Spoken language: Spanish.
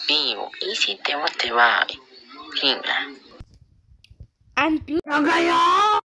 vivo. Y si te vas, te vas. Venga. ¡No cayó!